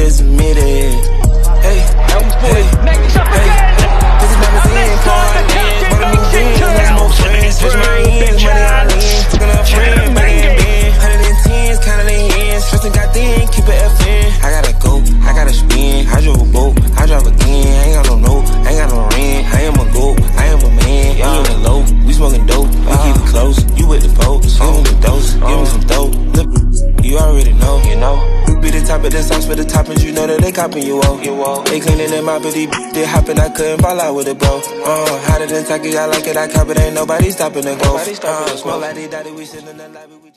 just admit it. Hey, hey, hey. This is never seen, pouring in, but I'm moving, there's more friends. Switch my ends, money all in, fucking up friends, bang, bang. 110s, counting the ends, stressing got thin, keep it FN. I gotta go, I gotta spin, I drove a boat, I drive again. I ain't got no note, I ain't got no rent. I am a goat, I am a man, we in the low, we smoking dope, we keep it close. You with the folks, give me the dose, give me some dope. Look, you already know, you know. Be the top of the sauce for the toppings, you know that they copping you off. They cleaning them out, but they hopping, I couldn't fall out with it, bro. Hotter than Taki, I like it, I cop it, ain't nobody stopping the growth. Smell like they daddy, we sitting in the lobby.